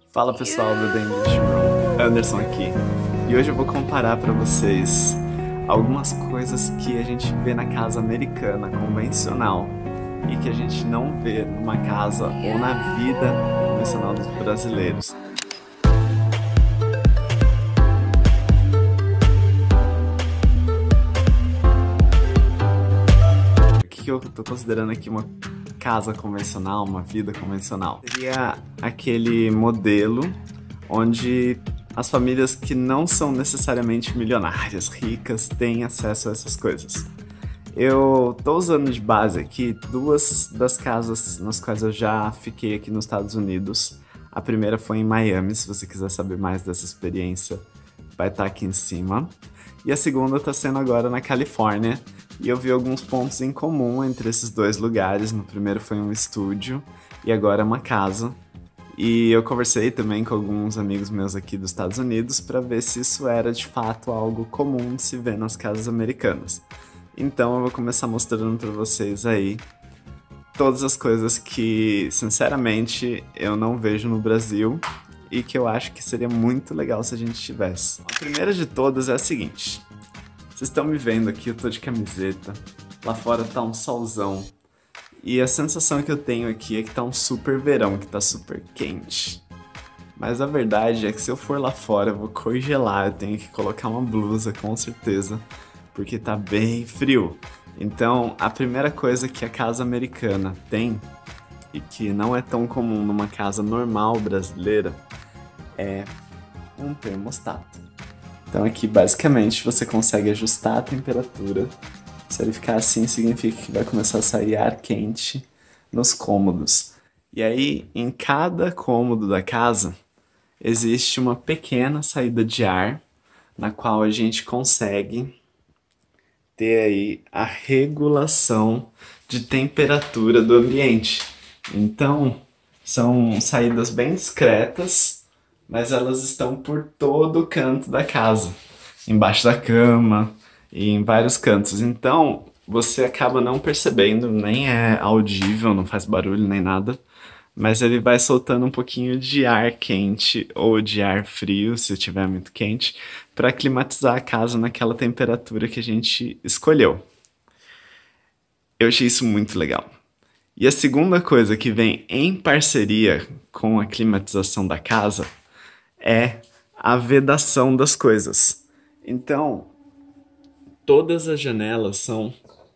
Fala pessoal do The English Room, Anderson aqui. E hoje eu vou comparar para vocês algumas coisas que a gente vê na casa americana convencional e que a gente não vê numa casa ou na vida convencional dos brasileiros. O que eu tô considerando aqui uma casa convencional, uma vida convencional? Seria aquele modelo onde as famílias que não são necessariamente milionárias, ricas, têm acesso a essas coisas. Eu tô usando de base aqui duas das casas nas quais eu já fiquei aqui nos Estados Unidos. A primeira foi em Miami, se você quiser saber mais dessa experiência, vai estar aqui em cima. E a segunda tá sendo agora na Califórnia, e eu vi alguns pontos em comum entre esses dois lugares. No primeiro foi um estúdio, e agora é uma casa. E eu conversei também com alguns amigos meus aqui dos Estados Unidos para ver se isso era de fato algo comum de se ver nas casas americanas. Então eu vou começar mostrando para vocês aí todas as coisas que, sinceramente, eu não vejo no Brasil e que eu acho que seria muito legal se a gente tivesse. A primeira de todas é a seguinte: vocês estão me vendo aqui, eu tô de camiseta, lá fora tá um solzão, e a sensação que eu tenho aqui é que tá um super verão, que tá super quente. Mas a verdade é que se eu for lá fora eu vou congelar, eu tenho que colocar uma blusa com certeza, porque tá bem frio. Então a primeira coisa que a casa americana tem, e que não é tão comum numa casa normal brasileira, é um termostato. Então aqui basicamente você consegue ajustar a temperatura. Se ele ficar assim, significa que vai começar a sair ar quente nos cômodos. E aí, em cada cômodo da casa, existe uma pequena saída de ar, na qual a gente consegue ter aí a regulação de temperatura do ambiente. Então, são saídas bem discretas, mas elas estão por todo o canto da casa, embaixo da cama e em vários cantos. Então, você acaba não percebendo, nem é audível, não faz barulho nem nada, mas ele vai soltando um pouquinho de ar quente ou de ar frio, se estiver muito quente, para climatizar a casa naquela temperatura que a gente escolheu. Eu achei isso muito legal. E a segunda coisa que vem em parceria com a climatização da casa é a vedação das coisas. Então, todas as janelas são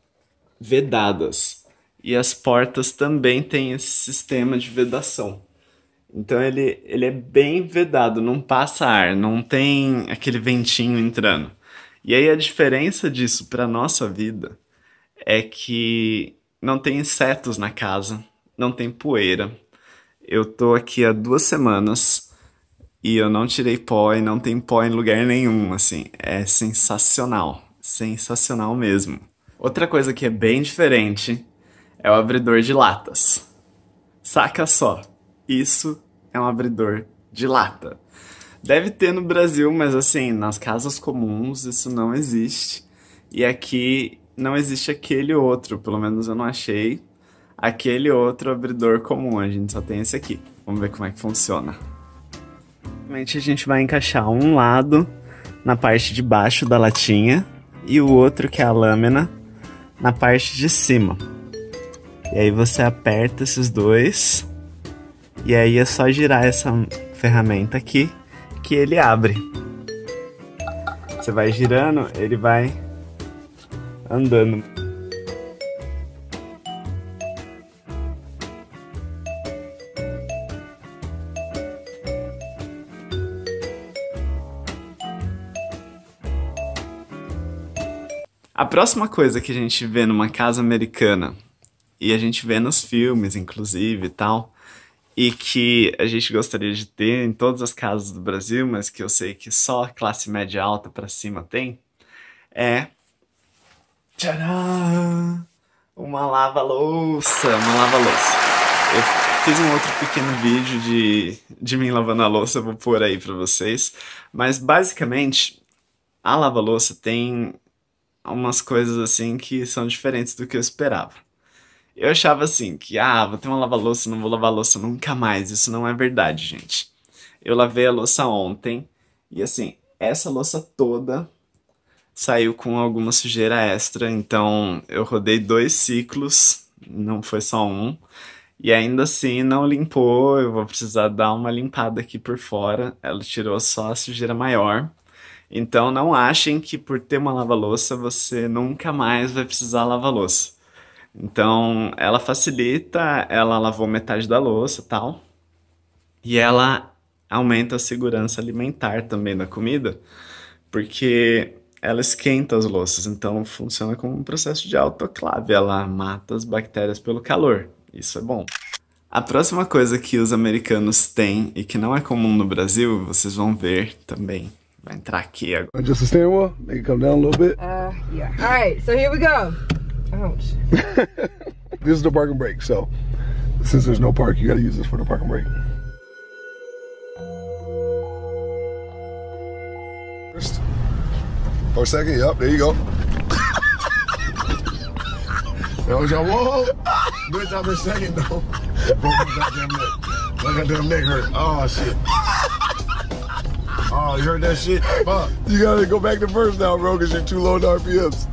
vedadas e as portas também têm esse sistema de vedação. Então ele é bem vedado, não passa ar, não tem aquele ventinho entrando. E aí a diferença disso para nossa vida é que não tem insetos na casa, não tem poeira. Eu tô aqui há 2 semanas e eu não tirei pó e não tem pó em lugar nenhum, assim. É sensacional. Sensacional mesmo. Outra coisa que é bem diferente é o abridor de latas. Saca só, isso é um abridor de lata. Deve ter no Brasil, mas assim, nas casas comuns isso não existe. E aqui não existe aquele outro, pelo menos eu não achei aquele outro abridor comum, a gente só tem esse aqui. Vamos ver como é que funciona. A gente vai encaixar um lado na parte de baixo da latinha e o outro, que é a lâmina, na parte de cima. E aí você aperta esses dois e aí é só girar essa ferramenta aqui que ele abre. Você vai girando, ele vai andando. A próxima coisa que a gente vê numa casa americana, e a gente vê nos filmes, inclusive, e tal, e que a gente gostaria de ter em todas as casas do Brasil, mas que eu sei que só a classe média alta pra cima tem, é... Tcharam! Uma lava-louça, uma lava-louça. Eu fiz um outro pequeno vídeo de mim lavando a louça, eu vou pôr aí pra vocês, mas basicamente a lava-louça tem umas coisas assim que são diferentes do que eu esperava. Eu achava assim que, vou ter uma lava-louça, não vou lavar louça nunca mais. Isso não é verdade, gente. Eu lavei a louça ontem e assim, essa louça toda saiu com alguma sujeira extra, então eu rodei 2 ciclos, não foi só um. E ainda assim não limpou, eu vou precisar dar uma limpada aqui por fora. Ela tirou só a sujeira maior. Então não achem que por ter uma lava-louça você nunca mais vai precisar lavar louça. Então ela facilita, ela lavou metade da louça e tal. E ela aumenta a segurança alimentar também da comida, porque ela esquenta as louças, então funciona como um processo de autoclave, ela mata as bactérias pelo calor. Isso é bom. A próxima coisa que os americanos têm e que não é comum no Brasil, vocês vão ver também. Vai entrar aqui agora. Just a steering wheel, make it come down a little bit. Yeah. All right, so here we go. Ouch. This is the parking brake, so since there's no park, you gotta use this for the parking brake. First or second, yep, there you go. That was your whoa. Good job in second though. Broke my goddamn neck. My goddamn neck hurt. Oh shit. Oh, you heard that shit? Fuck. You gotta go back to first now, bro, because you're too low in RPMs.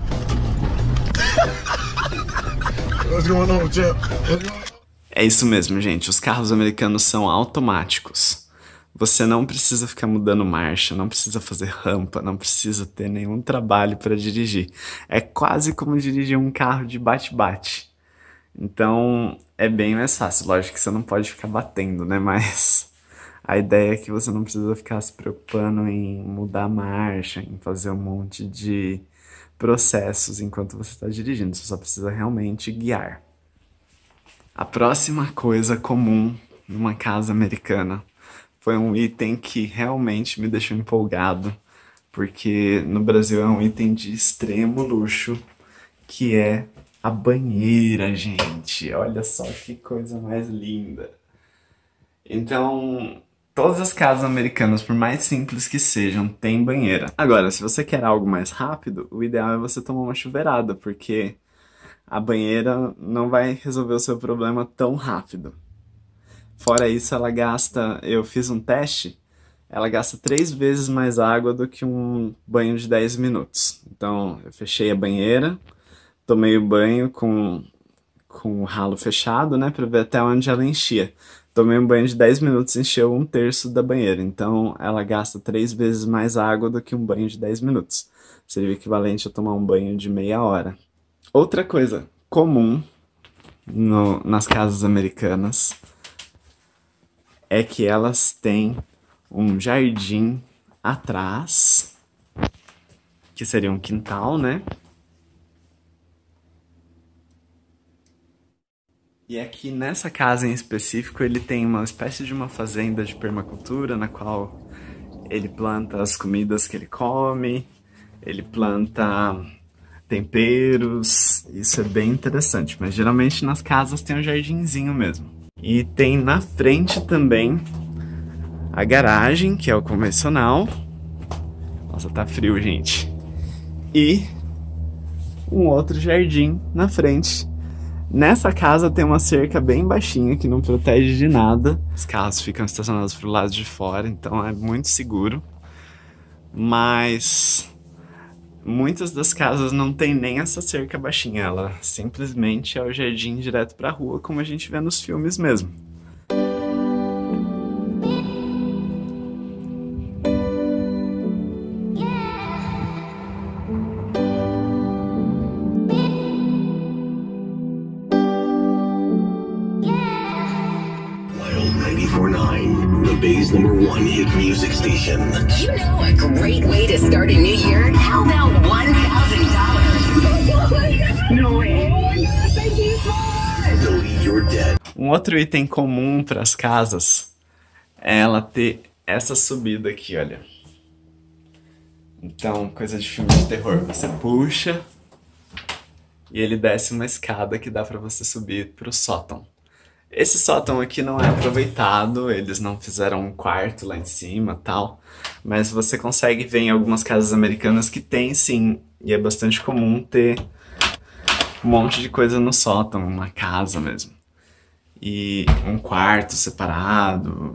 What's going on, champ? What's going on? É isso mesmo, gente. Os carros americanos são automáticos. Você não precisa ficar mudando marcha, não precisa fazer rampa, não precisa ter nenhum trabalho para dirigir. É quase como dirigir um carro de bate-bate. Então, é bem mais fácil. Lógico que você não pode ficar batendo, né? Mas a ideia é que você não precisa ficar se preocupando em mudar a marcha, em fazer um monte de processos enquanto você está dirigindo. Você só precisa realmente guiar. A próxima coisa comum numa casa americana foi um item que realmente me deixou empolgado, porque no Brasil é um item de extremo luxo, que é a banheira, gente. Olha só que coisa mais linda. Então, todas as casas americanas, por mais simples que sejam, têm banheira. Agora, se você quer algo mais rápido, o ideal é você tomar uma chuveirada, porque a banheira não vai resolver o seu problema tão rápido. Fora isso, eu fiz um teste, ela gasta 3 vezes mais água do que um banho de 10 minutos. Então, eu fechei a banheira, tomei o banho com o ralo fechado, né, pra ver até onde ela enchia. Tomei um banho de 10 minutos e encheu 1/3 da banheira. Então, ela gasta 3 vezes mais água do que um banho de 10 minutos. Seria o equivalente a tomar um banho de meia hora. Outra coisa comum nas casas americanas é que elas têm um jardim atrás, que seria um quintal, né? E aqui nessa casa em específico ele tem uma espécie de uma fazenda de permacultura na qual ele planta as comidas que ele come, ele planta temperos, isso é bem interessante, mas geralmente nas casas tem um jardinzinho mesmo. E tem na frente também a garagem, que é o convencional. Nossa, tá frio, gente. E um outro jardim na frente. Nessa casa tem uma cerca bem baixinha que não protege de nada. Os carros ficam estacionados pro lado de fora, então é muito seguro. Mas muitas das casas não tem nem essa cerca baixinha, ela simplesmente é o jardim direto pra rua, como a gente vê nos filmes mesmo. The Bay's #1 hit music station. You know a great way to start a new year? How about $1,000? No way. Thank you so much. Delete your debt. Um outro item comum para as casas é ela ter essa subida aqui, olha. Então, coisa de filme de terror. Você puxa e ele desce uma escada que dá para você subir para o sótão. Esse sótão aqui não é aproveitado, eles não fizeram um quarto lá em cima e tal, mas você consegue ver em algumas casas americanas que tem sim, e é bastante comum ter um monte de coisa no sótão, uma casa mesmo. E um quarto separado,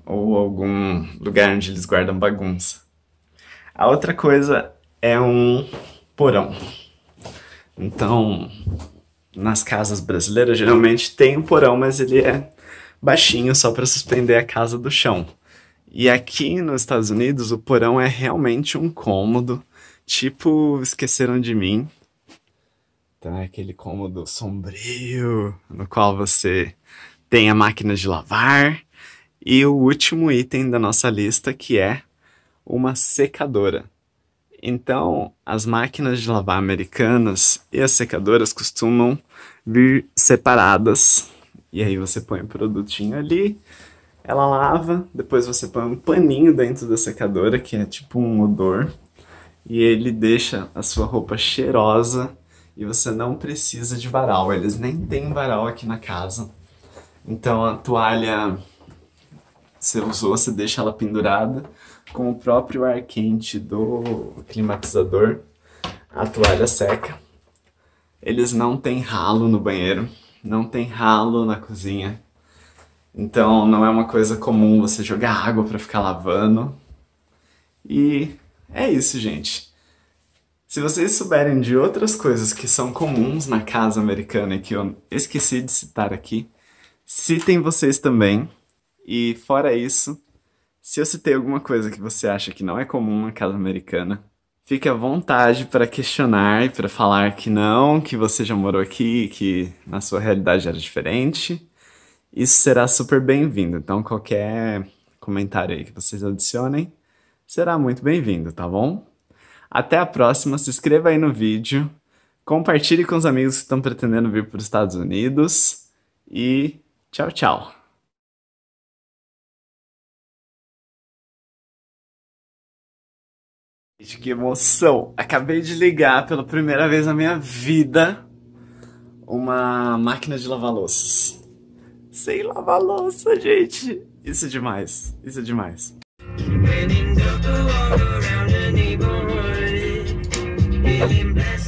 ou algum lugar onde eles guardam bagunça. A outra coisa é um porão. Então, nas casas brasileiras geralmente tem um porão, mas ele é baixinho só para suspender a casa do chão. E aqui nos Estados Unidos o porão é realmente um cômodo, tipo Esqueceram de Mim. Então é aquele cômodo sombrio, no qual você tem a máquina de lavar. E o último item da nossa lista, que é uma secadora. Então, as máquinas de lavar americanas e as secadoras costumam vir separadas. E aí você põe o produtinho ali, ela lava, depois você põe um paninho dentro da secadora, que é tipo um odor. E ele deixa a sua roupa cheirosa. E você não precisa de varal, eles nem têm varal aqui na casa. Então a toalha você usou, você deixa ela pendurada com o próprio ar quente do climatizador. A toalha seca. Eles não têm ralo no banheiro, não tem ralo na cozinha. Então não é uma coisa comum você jogar água para ficar lavando. E é isso, gente. Se vocês souberem de outras coisas que são comuns na casa americana e que eu esqueci de citar aqui, citem vocês também. E fora isso, se eu citei alguma coisa que você acha que não é comum na casa americana, fique à vontade para questionar e para falar que não, que você já morou aqui e que na sua realidade era diferente. Isso será super bem-vindo. Então qualquer comentário aí que vocês adicionem será muito bem-vindo, tá bom? Até a próxima, se inscreva aí no vídeo, compartilhe com os amigos que estão pretendendo vir para os Estados Unidos e tchau, tchau! Gente, que emoção! Acabei de ligar pela primeira vez na minha vida uma máquina de lavar louças. Sem lavar louça, gente! Isso é demais, isso é demais. Feeling blessed.